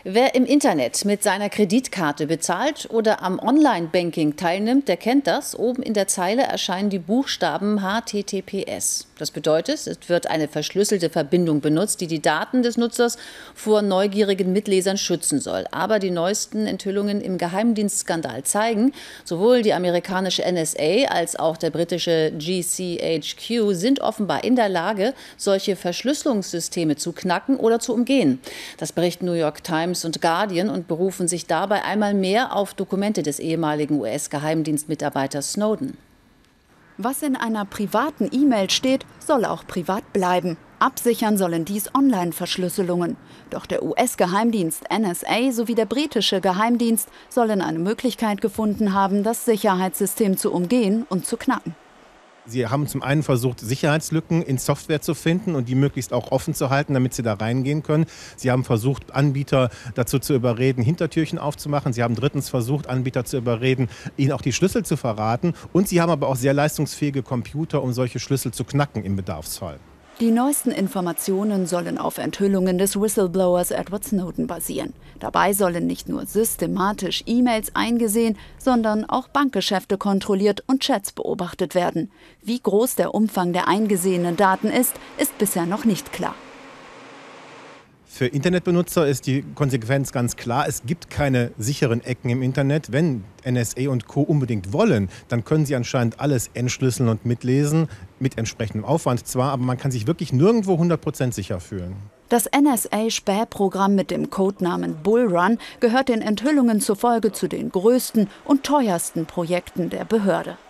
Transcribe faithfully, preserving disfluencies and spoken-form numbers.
Wer im Internet mit seiner Kreditkarte bezahlt oder am Online-Banking teilnimmt, der kennt das. Oben in der Zeile erscheinen die Buchstaben H T T P S. Das bedeutet, es wird eine verschlüsselte Verbindung benutzt, die die Daten des Nutzers vor neugierigen Mitlesern schützen soll. Aber die neuesten Enthüllungen im Geheimdienstskandal zeigen, sowohl die amerikanische N S A als auch der britische G C H Q sind offenbar in der Lage, solche Verschlüsselungssysteme zu knacken oder zu umgehen. Das berichten New York Times und Guardian und berufen sich dabei einmal mehr auf Dokumente des ehemaligen U S-Geheimdienstmitarbeiters Snowden. Was in einer privaten E-Mail steht, soll auch privat bleiben. Absichern sollen dies Online-Verschlüsselungen. Doch der U S-Geheimdienst N S A sowie der britische Geheimdienst sollen eine Möglichkeit gefunden haben, das Sicherheitssystem zu umgehen und zu knacken. Sie haben zum einen versucht, Sicherheitslücken in Software zu finden und die möglichst auch offen zu halten, damit Sie da reingehen können. Sie haben versucht, Anbieter dazu zu überreden, Hintertürchen aufzumachen. Sie haben drittens versucht, Anbieter zu überreden, ihnen auch die Schlüssel zu verraten. Und Sie haben aber auch sehr leistungsfähige Computer, um solche Schlüssel zu knacken im Bedarfsfall. Die neuesten Informationen sollen auf Enthüllungen des Whistleblowers Edward Snowden basieren. Dabei sollen nicht nur systematisch E-Mails eingesehen, sondern auch Bankgeschäfte kontrolliert und Chats beobachtet werden. Wie groß der Umfang der eingesehenen Daten ist, ist bisher noch nicht klar. Für Internetbenutzer ist die Konsequenz ganz klar. Es gibt keine sicheren Ecken im Internet. Wenn N S A und Co. unbedingt wollen, dann können sie anscheinend alles entschlüsseln und mitlesen. Mit entsprechendem Aufwand zwar, aber man kann sich wirklich nirgendwo hundert Prozent sicher fühlen. Das N S A-Spähprogramm mit dem Codenamen Bullrun gehört den Enthüllungen zufolge zu den größten und teuersten Projekten der Behörde.